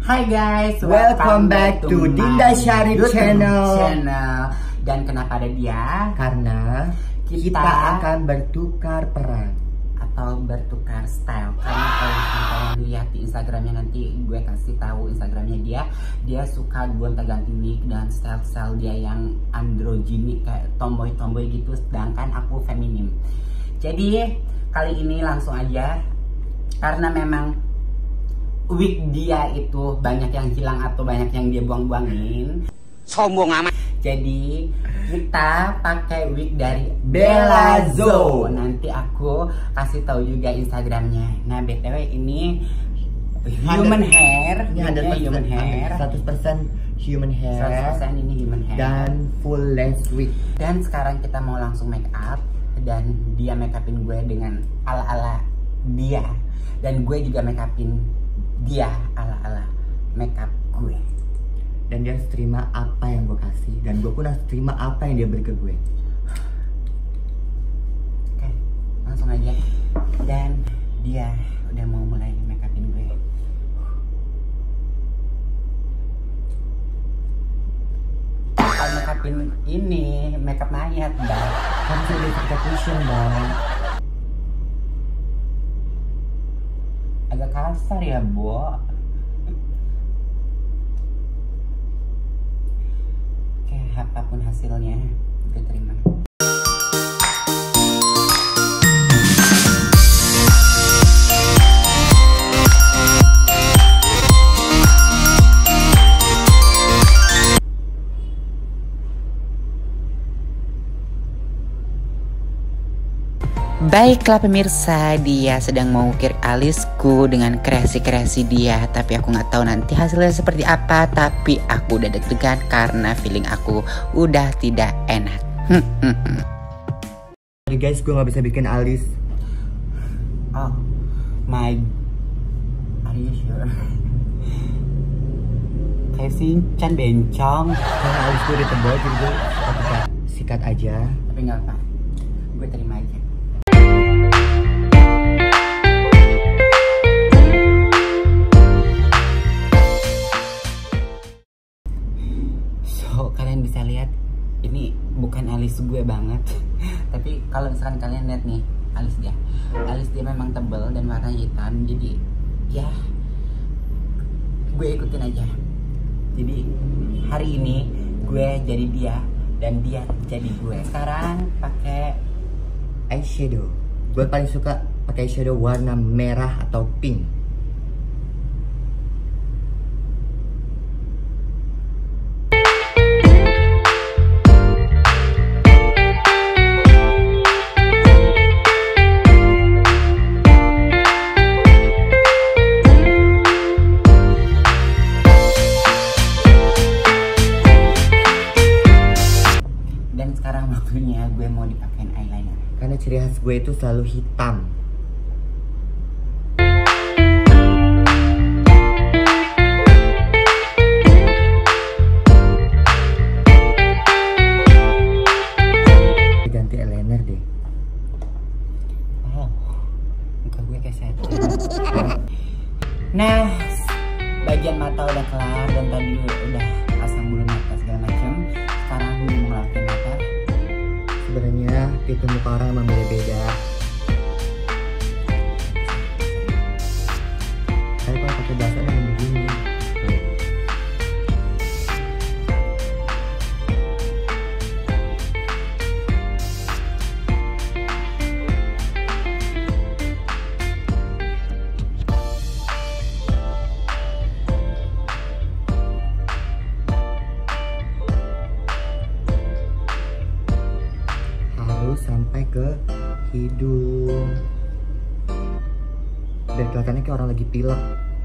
Hai guys, welcome back to Dinda Syarif channel. Dan kenapa ada dia? Karena kita akan bertukar peran atau bertukar style. Karena kalau kalian lihat di Instagramnya, nanti gue kasih tahu Instagramnya dia suka gonta-ganti wig dan style dia yang androgynik kayak tomboy gitu, sedangkan aku feminim. Jadi kali ini langsung aja, karena memang wig dia itu banyak yang hilang atau banyak yang dia buang-buangin. Sombong amat. Jadi kita pakai wig dari Belazo. Nanti aku kasih tahu juga Instagramnya. Nah, BTW ini human hair. Ini 100% human hair. 100% ini human hair. Dan full length wig. Dan sekarang kita mau langsung make up. Dan dia make upin gue dengan ala-ala dia. Dan gue juga make upin dia ala-ala makeup gue. Dan dia harus terima apa yang gue kasih, dan gue pun harus terima apa yang dia beri ke gue. Oke, langsung aja. Dan dia udah mau mulai makeupin gue. Kalau makeupin ini makeup mayat, bang. Kan sudah kita cushion, bang. Agak kasar ya, Bo. Oke, apapun hasilnya gue terima. Baiklah pemirsa, dia sedang mengukir alisku dengan kreasi-kreasi dia. Tapi aku nggak tahu nanti hasilnya seperti apa. Tapi aku udah deg-degan karena feeling aku udah tidak enak. Sorry guys, gue nggak bisa bikin alis. Oh my, are you sure? Kayak Shinchan bencong. Karena alis gue udah tebal, jadi gue bisa sikat aja. Tapi nggak apa, gue terima aja. Kalian bisa lihat ini bukan alis gue banget. Tapi kalau misalkan kalian lihat nih alis dia memang tebal dan warna hitam. Jadi ya gue ikutin aja. Jadi hari ini gue jadi dia dan dia jadi gue. Sekarang pakai eyeshadow. Gue paling suka pakai eyeshadow warna merah atau pink. Sekarang waktunya gue mau dipakein eyeliner. Karena ciri khas gue itu selalu hitam. Ganti eyeliner deh. Wow, muka gue kayak setan. Nah, bagian mata udah kelar dan tadi udah pasang bulu mata segala macam. Sekarang gue mau ngelakuin apa? Sebenarnya tipe muka orang emang beda-beda. Saya kalau pakai dasar yang begini. Sampai ke hidung, dan kelihatannya kayak orang lagi pilek.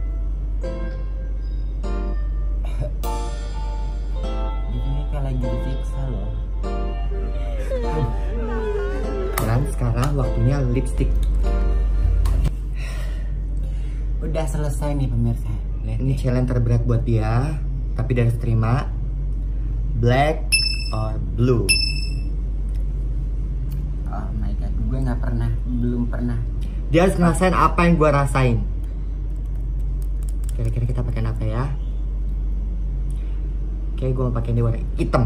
Jadinya kayak lagi disiksa loh. Dan sekarang waktunya lipstick. Udah selesai nih pemirsa. Lihat Ini challenge terberat buat dia, tapi dia harus terima. Black or blue. Oh my god, gue belum pernah. Dia harus ngerasain apa yang gue rasain. Kira-kira kita pakai apa ya? Oke, gue mau pakai ini warna hitam.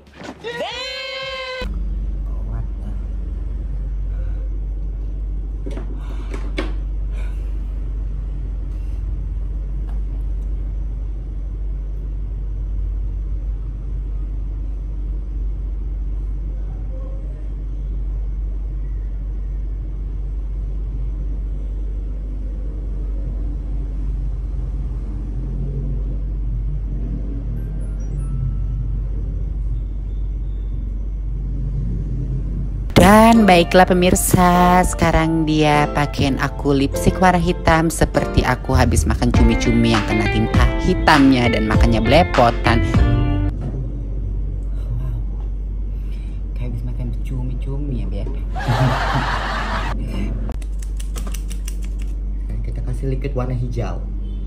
Dan baiklah pemirsa, sekarang dia pakein aku lipstick warna hitam seperti aku habis makan cumi-cumi yang kena tinta hitamnya dan makannya belepotan. Kayak habis makan cumi-cumi ya, Beb. Dan kita kasih liquid warna hijau.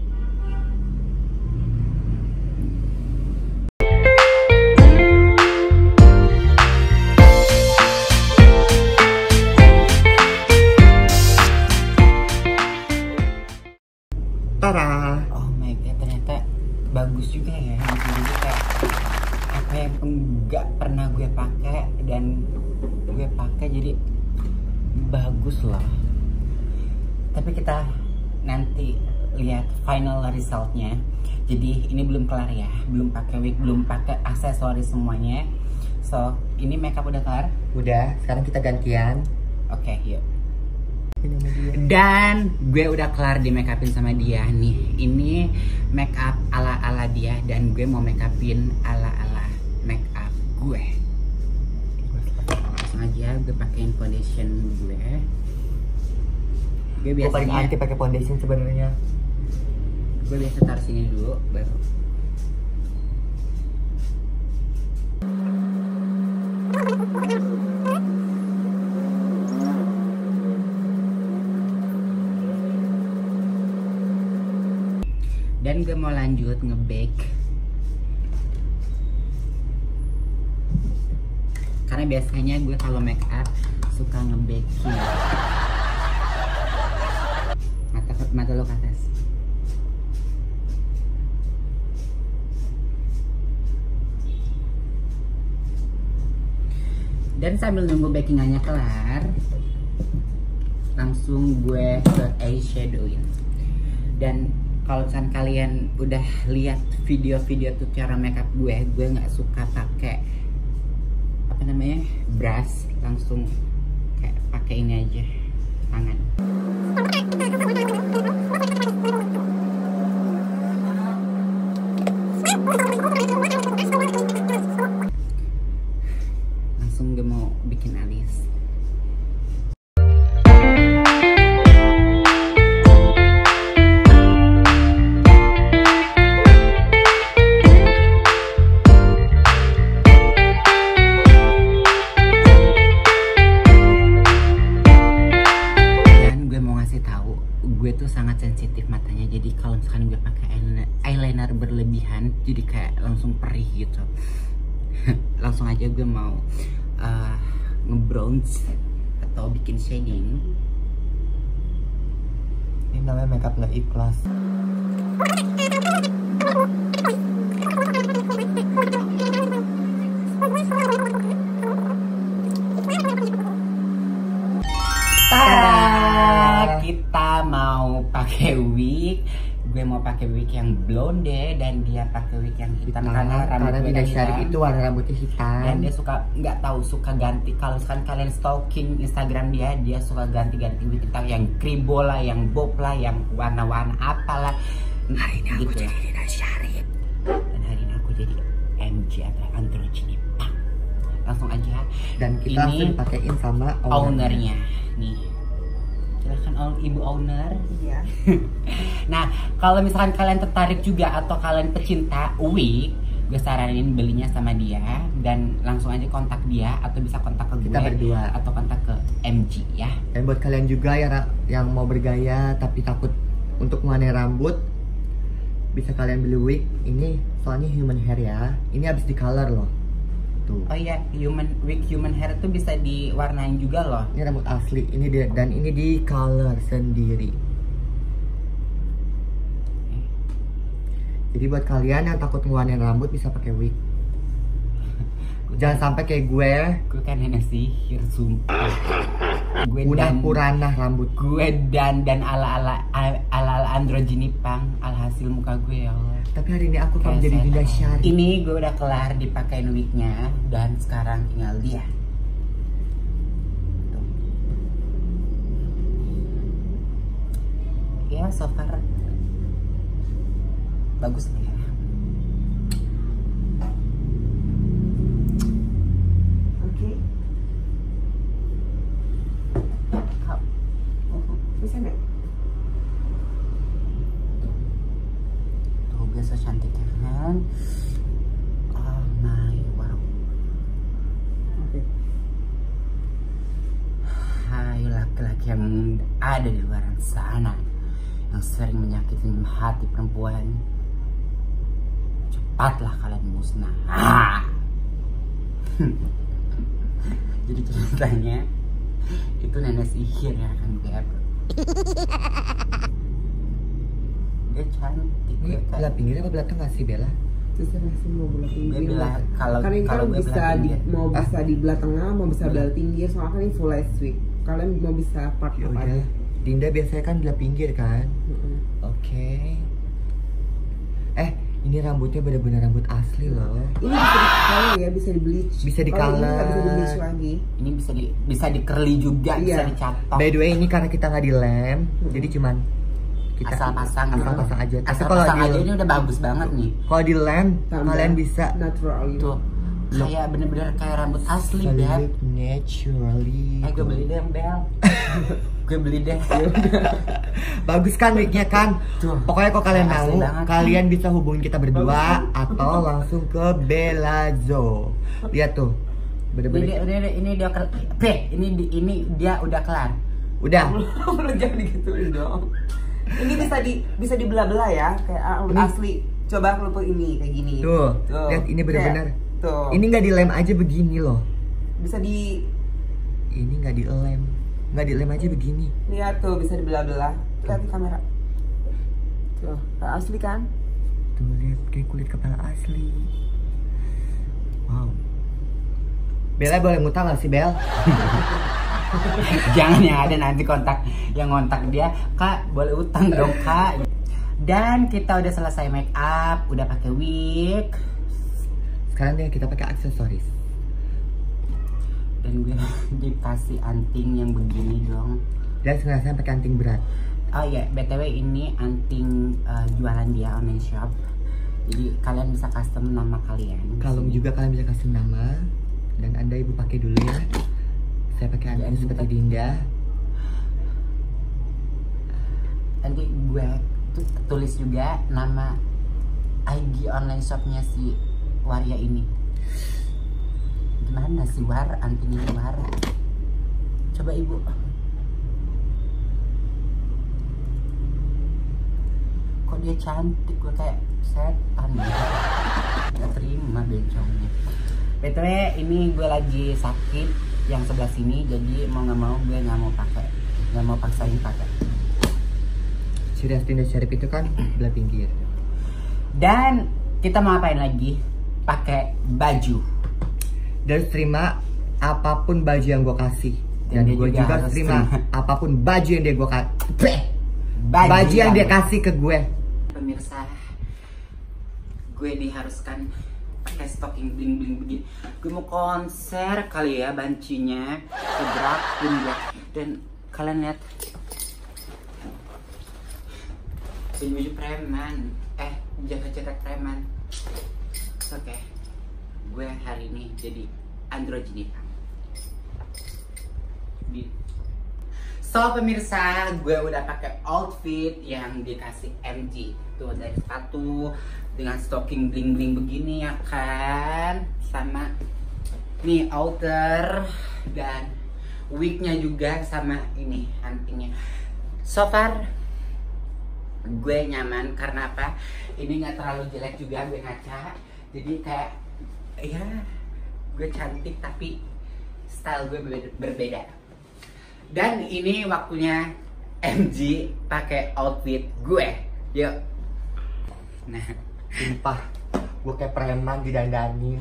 Tara. Oh my god, ternyata bagus juga ya. Jadi kayak apa yang enggak pernah gue pakai dan gue pakai jadi bagus loh. Tapi kita nanti lihat final resultnya. Jadi ini belum kelar ya, belum pakai wig, belum pakai aksesoris semuanya. So ini makeup udah kelar? Udah, sekarang kita gantian. Oke, yuk. Dan gue udah kelar di make upin sama dia nih. Ini make up ala-ala dia dan gue mau make upin ala-ala make up gue. Langsung aja gue pakein foundation gue. Gue Gue paling biasanya anti pakai foundation sebenarnya. gue biasa taruh sini dulu baru. Dan gue mau lanjut nge-bake. Karena biasanya gue kalau make up suka nge-baking. Mata lo ke atas. Dan sambil nunggu bakingannya kelar, langsung gue ke eyeshadowin. Dan kalau misalkan kalian udah lihat video-video tutorial makeup gue nggak suka pakai apa namanya brush, langsung kayak pakai ini aja tangan. Langsung gue mau bikin alis. Gue tuh sangat sensitif matanya, jadi kalau misalkan gue pakai eyeliner berlebihan jadi kayak langsung perih gitu. Langsung aja gue mau nge-bronze atau bikin shading. Ini namanya makeup nggak ikhlas. Kita mau pakai wig. Gue mau pakai wig yang blonde dan dia pakai wig yang hitam karena rambutnya Syarif itu warna rambutnya hitam. Dan dia suka, nggak tahu, suka ganti. Kalau misalkan kalian stalking Instagram dia suka ganti-ganti wig, entah yang kribo lah, yang bob lah, yang warna-warna apalah. Hari ini aku jadi Rina Syarif dan hari ini aku jadi MJ atau androgyny. Langsung aja. Dan kita langsung dipakein sama ownernya nih. Silahkan ibu owner. Iya. Nah, kalau misalkan kalian tertarik juga atau kalian pecinta wig, gue saranin belinya sama dia dan langsung aja kontak dia atau bisa kontak ke kita gue berdua atau kontak ke MG ya. Dan buat kalian juga yang mau bergaya tapi takut untuk mengenai rambut, bisa kalian beli wig ini, soalnya human hair ya. Ini habis di color loh. Tuh. Oh iya, wig human hair tuh bisa diwarnain juga loh. Ini rambut asli, dan ini di color sendiri. Jadi buat kalian yang takut ngeluarin rambut bisa pakai wig. Jangan sampai kayak gue. Gue kan nenek sihir sumpah. Gue Punah-puranah rambut. Gue dan ala androgini pang alhasil muka gue ya Allah. Tapi hari ini aku akan menjadi Dinda Syari. Ini gue udah kelar dipakein wignya dan sekarang tinggal dia. Tuh. Ya so far bagus nih ya. Oke. Bisa nggak? Tuh biasa cantiknya kan. Oh my wow. Oke. Hai laki-laki yang ada di luar sana yang sering menyakiti hati perempuan, cepatlah kalian musnah. Jadi ceritanya itu nenek sihir ya kan Beb. Dia cantik Ini ya, kan? belah pinggir apa belah tengah sih Bella? Terserah sih mau belah Gue pinggir. bilang kalau Kan ini kan gue bisa belah di, pinggir. mau bisa di belah tengah, mau bisa belah pinggir. Soalnya kan ini full light wig. Kalian mau bisa part Ya apa aja? udah. Dinda biasanya kan belah pinggir kan? Mm-mm. Oke. Ini rambutnya bener-bener rambut asli loh. Ini bisa di color ya, bisa di bleach. Bisa di Kalau ini nggak bisa di color. bleach lagi. Ini bisa di curly juga, Iya. bisa dicatok. By the way ini karena kita nggak di lem, jadi cuman kita Asal pasang aja. Tapi Asal kalau pasang di aja ini udah bagus banget nih. kalau di lem Tambah kalian bisa natural gitu. Tuh, kayak bener-bener kayak rambut asli Beb. look naturally. Gue beli deh Bel. Gue beli deh. Bagus kan wignya kan? Tuh. Pokoknya kalau kalian Asli mau, banget. kalian bisa hubungin kita berdua atau langsung ke Belazo. Lihat tuh, bener-bener. Ini dia ini dia udah kelar. Udah. Lu jangan digituin dong. Ini bisa dibelah-belah ya, kayak Ini. asli. Coba aku luput ini kayak gini. Tuh, lihat ini bener-bener. Kayak, tuh. Ini nggak dilem aja begini loh. Bisa di Ini nggak dilem, nggak dilem aja begini. lihat tuh, bisa dibelah-belah. Lihat di kamera. Tuh, kayak asli kan? Tuh lihat kayak kulit kepala asli. Wow. Bella boleh ngutang nggak sih Bel? Jangan yang ada nanti yang kontak dia, Kak boleh utang dong Kak. Dan kita udah selesai make up, udah pakai wig. Sekarang deh kita pakai aksesoris. Dan gue dikasih anting yang begini dong. Dan sekarang saya pakai anting berat. Oh iya, BTW ini anting jualan dia online shop. Jadi kalian bisa custom nama kalian. Kalung juga kalian bisa kasih nama. Dan Anda ibu pakai dulu ya. Saya pakai anting Ya, seperti Dinda. Nanti gue tulis juga nama IG online shopnya si Waria ini. Gimana sih War? Antingnya War? Coba ibu. Kok dia cantik, gue kayak setan gitu. Gak terima bencongnya. BTW ini gue lagi sakit yang sebelah sini, jadi mau nggak mau gue nggak mau paksain pakai. Ciri khas Dinda Syarif itu kan belah pinggir. Dan kita mau apain lagi? Pakai baju. Dan terima apapun baju yang gue kasih. Dan Dan dia gue juga juga harus terima terima. apapun baju yang dia gue kasih. Baju yang dia kasih ke gue. Pemirsa, gue diharuskan pakai stocking bling bling begini. Gue mau konser kali ya bancinya, kegerakin gue. Dan kalian lihat, baju preman, jaket preman. Oke, gue hari ini jadi androgini. So pemirsa, gue udah pakai outfit yang dikasih MG. Tuh dari sepatu dengan stocking bling bling begini ya kan, sama nih outer dan wignya juga sama ini antingnya. So far gue nyaman karena apa? Ini nggak terlalu jelek juga, gue ngaca. Jadi kayak ya gue cantik tapi style gue berbeda. Dan ini waktunya MG pakai outfit gue. Yuk. Nah, Sumpah, gue kayak preman didandanin.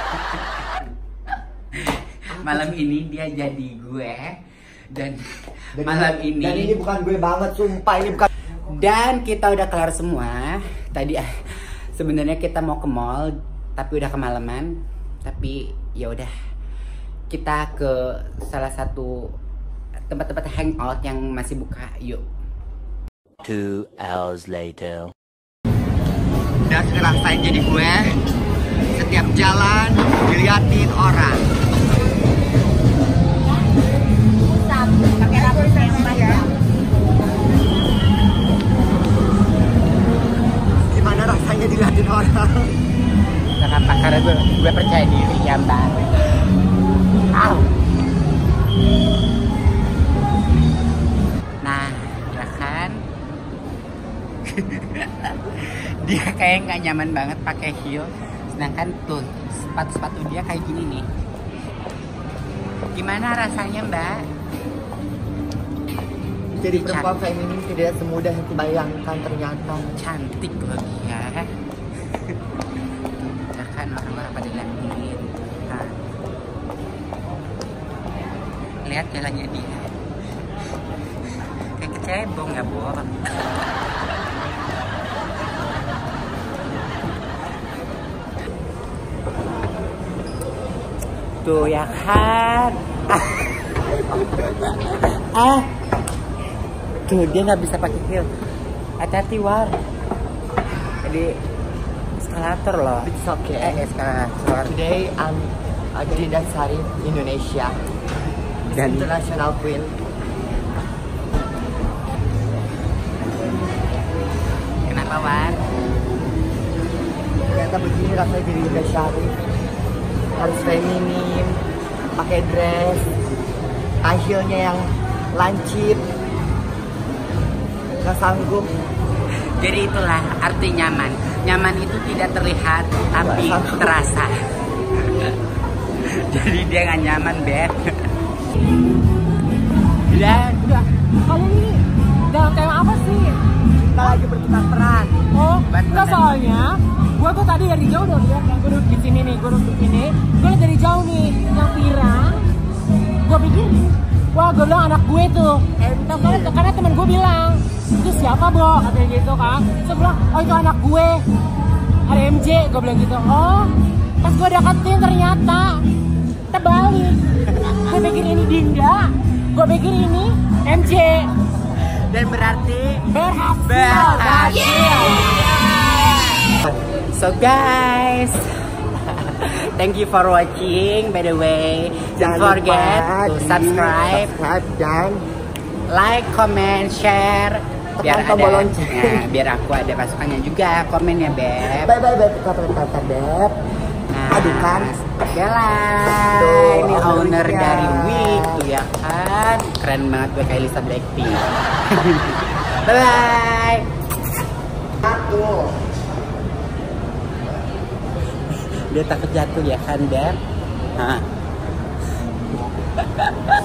Malam ini dia jadi gue dan malam ini. Dan ini bukan gue banget, sumpah ini bukan. Dan kita udah kelar semua. Tadi sebenarnya kita mau ke mall, tapi udah kemalaman. Tapi ya udah, kita ke salah satu tempat-tempat hangout yang masih buka. Yuk. 2 hours later. Udah ngerasain jadi gue. Setiap jalan diliatin orang. Pakai rambut yang panjang. Gimana rasanya diliatin orang? Kenapa? Karena gue percaya diri ya mbak. Au. Nah, ya kan? Dia kayak nggak nyaman banget pakai heel, sedangkan tuh sepatu dia kayak gini nih. Gimana rasanya mbak? Jadi perempuan feminim tidak semudah yang dibayangkan ternyata. Cantik loh dia. Ya kan orang-orang pada liatin. Nah. Lihat jalannya dia. Kayak kecebong ya bohong. Tuh ya kan. Tuh dia nggak bisa pakai heel. Hati-hati war. Jadi eskalator loh. It's okay. Eskalator. Today I'm Dinda Sari, Indonesia. Dan International Queen. kenapa war? Ternyata begini rasanya jadi Dinda Sari. Harus feminim, pakai dress, high heel-nya yang lancip. Gak sanggup. Jadi itulah arti nyaman. Nyaman itu tidak terlihat tapi terasa. Jadi dia nggak nyaman beb. Dan Udah. Kalian ini dalam tema apa sih? Kita lagi bertukar peran. Oh, Betul. enggak soalnya gue tuh tadi dari jauh udah lihat, gue duduk di sini nih, gue duduk ini, gue lihat dari jauh nih yang pirang. Gue pikir, wah gue bilang anak gue tuh. Karena temen gue bilang, itu siapa Bo? Katanya gitu kan. Saya bilang, oh itu anak gue. Ada MJ, gue bilang gitu. Oh, pas gue deketin ternyata terbalik. Gue pikir ini Dinda, gue pikir ini MJ. dan berarti Berhasil. So guys, thank you for watching. By the way, don't forget to subscribe, dan like, comment, share. Biar tekan tombol ada, lonceng. nah, biar aku ada pasukannya juga. Komen ya beb. bye beb. Nah, Aduh kan. Bella, Tuh, ini owner ownernya. dari Wig tuh ya kan. Keren banget gue kayak Lisa Blackpink. Bye bye. Satu. Dia takut jatuh ya kan beb. Hah.